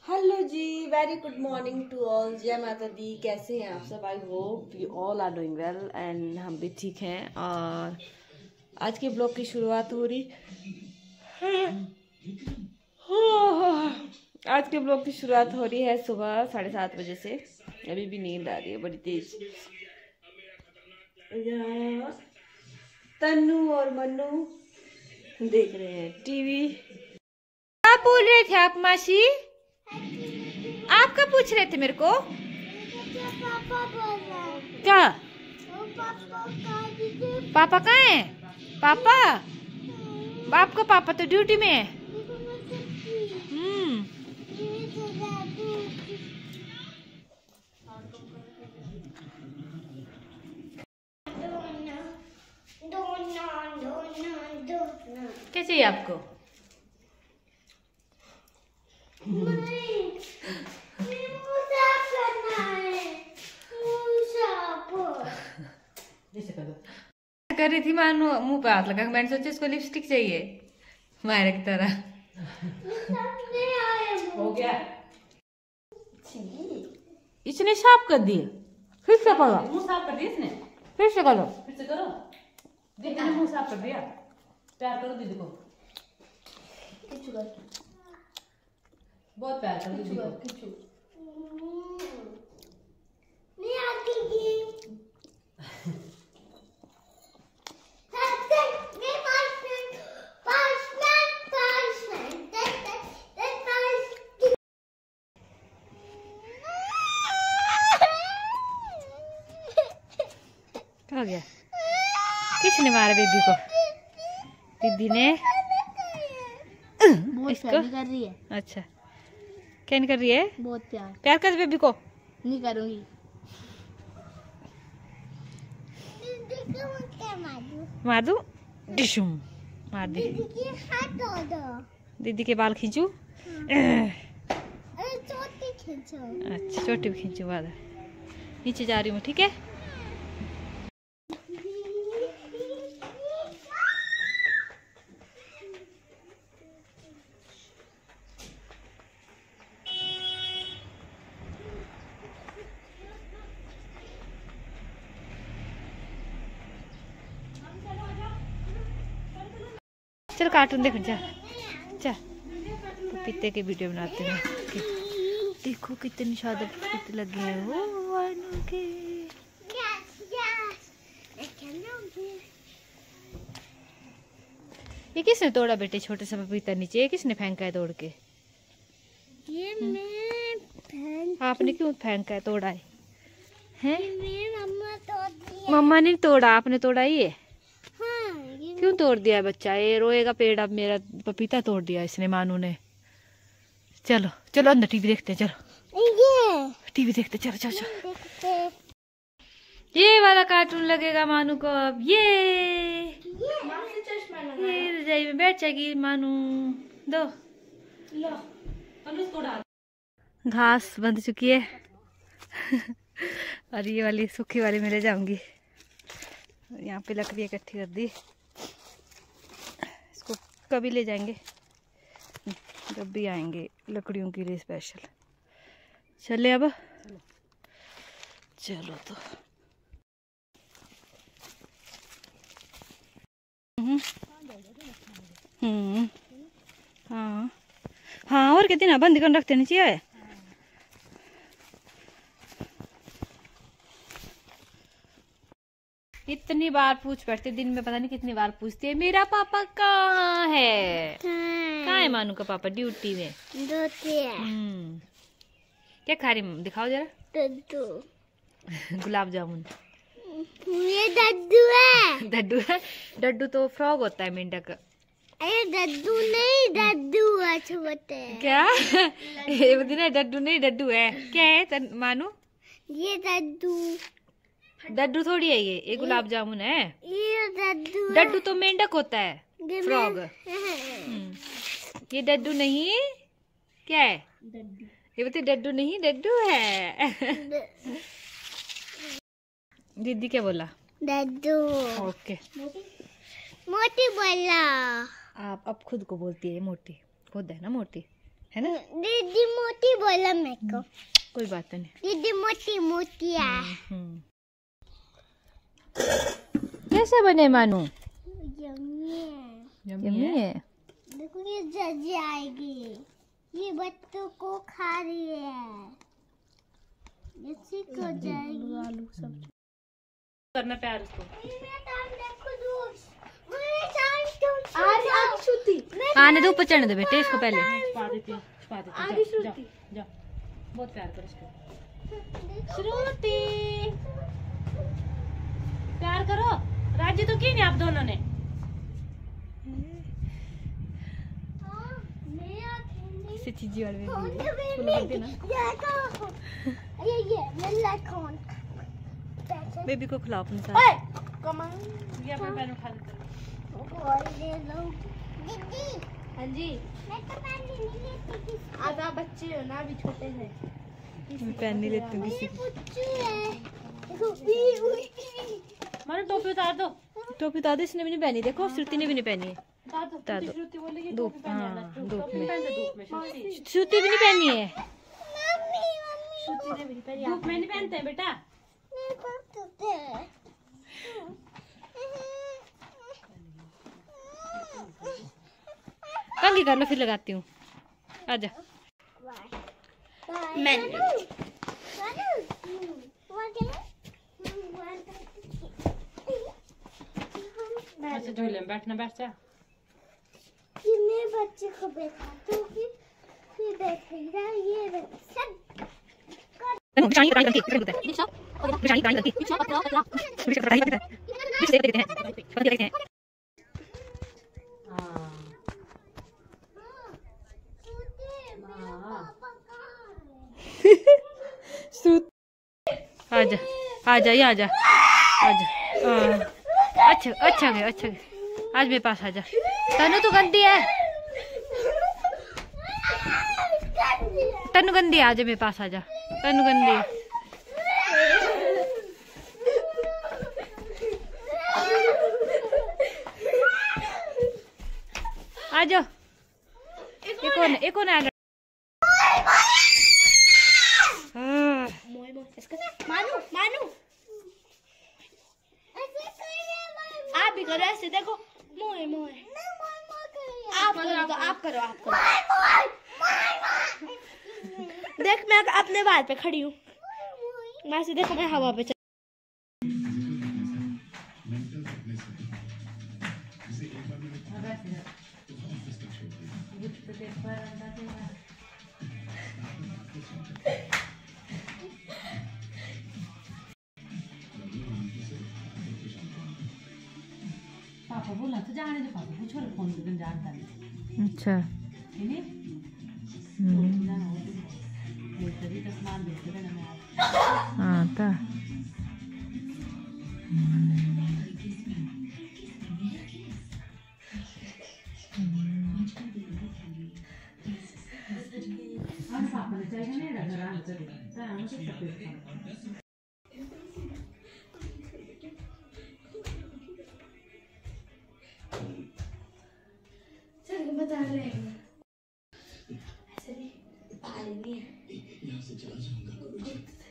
Hello ji, very good morning to all. जय माता दी। कैसे हैं आप सब? I hope you all are doing well and हम भी ठीक हैं। और आज के ब्लॉग की शुरुआत हो रही आज के ब्लॉग की शुरुआत हो रही है सुबह 7:30 बजे से। अभी भी नींद आ रही है बड़ी तेज। तन्नू और मन्नू देख रहे हैं टीवी। क्या बोल रहे थे आप मासी? आप क्या पूछ रहे थे मेरे को? पापा बोल रहा है। क्या? पापा पापा कहाँ है? पापा? आपका पापा तो ड्यूटी में है। क्या चाहिए आपको? कर रही थी मानो मुंह पे हाथ लगा। मैंने सोचा इसको लिपस्टिक चाहिए मायरे की तरह। हो गया। इसने साफ कर दिए। फिर से करो। मुंह साफ कर दिया इसने। फिर से करो। फिर से करो। देखो मुंह साफ कर दिया। प्यार करो दीदी को। बहुत प्यार करो दीदी को। नहीं आती। क्या हो गया? किसने मारा बेबी को? दीदी ने। बहुत इसको प्यार कर रही है। अच्छा, क्या नहीं कर रही है? बहुत प्यार। प्यार कर बेबी को। नहीं करूंगी। मार दूं? डिशुम मार दी। दीदी के बाल खींचू? चोटी खींचो। अच्छा, चोटी भी खींचू। बाद नीचे जा रही हूँ, ठीक है? चल कार्टून देख। जा जा, पपीते के वीडियो बनाते हैं। देखो कितने शादी पपीते लगे हैं वो वानू के। ये किसने तोड़ा बेटे? छोटे से पपीता नीचे ये किसने फेंका है तोड़ के? ये मैं आपने क्यों फेंका है? तोड़ा है हैं? मम्मा तोड़ दिया। मम्मा ने तोड़ा, आपने तोड़ा ही है। हाँ, क्यों तोड़ दिया है बच्चा? ये रोएगा पेड़। अब मेरा पपीता तोड़ दिया इसने मानू ने। चलो चलो अंदर टीवी देखते हैं। चलो ये टीवी देखते। चलो चलो चलो। देखते। ये वाला कार्टून लगेगा मानू को अब। ये रजाई में बैठ जाएगी मानू। दो घास बंध चुकी है और ये वाली सूखी वाली में ले जाऊंगी। यहाँ पे लकड़ी इकट्ठी कर दी। इसको कभी ले जाएंगे जब भी आएंगे लकड़ियों के लिए स्पेशल। चले अब। चलो तो। हाँ हाँ, और कितने बंद कर रखते नहीं चाहिए। इतनी बार पूछ पड़ते दिन में, पता नहीं कितनी बार पूछती है मेरा पापा कहाँ है। कहाँ है मानू का पापा? ड्यूटी में। क्या खा रही? दिखाओ जरा। दद्दू। गुलाब जामुन। ये दद्दू है। डड्डू है? डड्डू तो फ्रॉग होता है मेंढक का। अरे दद्दू नहीं, दद्दू है छोटे। क्या? ये डड्डू नहीं, डड्डू है। क्या है मानू? ये दद्दू। डड्डू थोड़ी है ये गुलाब जामुन है। ये दद्दू। डड्डू तो मेंढक होता है, फ्रॉग। ये डड्डू नहीं। क्या है? ये बता। डड्डू नहीं, डड्डू है। दीदी क्या बोला? दद्दू। ओके। मोटी बोला। आप अब खुद को बोलती है मोटी। खुद है ना मोटी। है ना? दीदी मोटी बोला मेरे को। कोई बात नहीं। दीदी मोटी मोटी है। कैसे बने मानू? यम्मी यम्मी है। देखो ये जल्दी आएगी। ये बच्चों को खा रही है। ये ठीक हो जाएगी। आलू सब करना प्यार उसको। आने दो, ऊपर चढ़ने दो बेटे इसको पहले। छुपा देती हूँ, छुपा देती हूँ। जाओ, बहुत प्यार करो इसको। श्रुति प्यार करो। राजी तो की नहीं आप दोनों ने। इसे चीजी वाले बेबी को खिलाओ अपने साथ। ये अपने पैन उठा देते। हाँ जी, मैं तो पेन नहीं लेती। आज आप बच्चे हो ना, अभी छोटे हैं। मैं पेन नहीं लेती हूँ किसी की। टोपी उतार दो। टोपी उतार दो। इसने भी नहीं पहनी, देखो श्रुति ने भी नहीं पहनी है। उतार दो। धूप में श्रुति भी नहीं पहनी है। धूप में नहीं पहनते हैं बेटा। कंघी कर लो फिर लगाती हूँ। आजा। अच्छा झूले में बैठना, बैठ जा। ये बच्चे को बैठा तो फिर बैठेगा ये सब। आजा आजा ये आजा आजा। अच्छा अच्छा गया, अच्छा गया। आज मेरे पास आजा। तनु तो गंदी है। तनु गंदी है, आजा मेरे पास आजा। तनु गंदी है। आजा। एक कौन है? मानू मानू आप भी करो ऐसे, देखो मोए मोए। आप करो तो आप करो, आप करो। देख मैं अपने बाल पे खड़ी हूँ। मैं से देखो मैं हवा पे पापा बोला तो जाने दे। पापा पूछो फोन पे जानता नहीं। अच्छा हाँ तो बता रहे हैं ऐसे भी पानी नहीं है।